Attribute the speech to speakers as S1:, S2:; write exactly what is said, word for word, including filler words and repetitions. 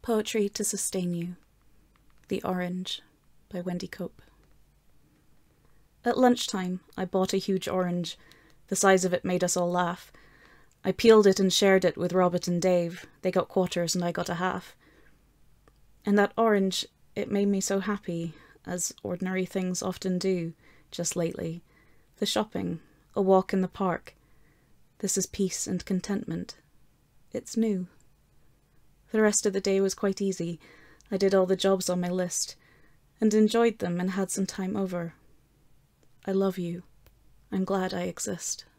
S1: Poetry to Sustain You. The Orange by Wendy Cope. At lunchtime, I bought a huge orange. The size of it made us all laugh. I peeled it and shared it with Robert and Dave. They got quarters and I got a half. And that orange, it made me so happy, as ordinary things often do, just lately. The shopping, a walk in the park. This is peace and contentment. It's new. The rest of the day was quite easy. I did all the jobs on my list, and enjoyed them and had some time over. I love you. I'm glad I exist.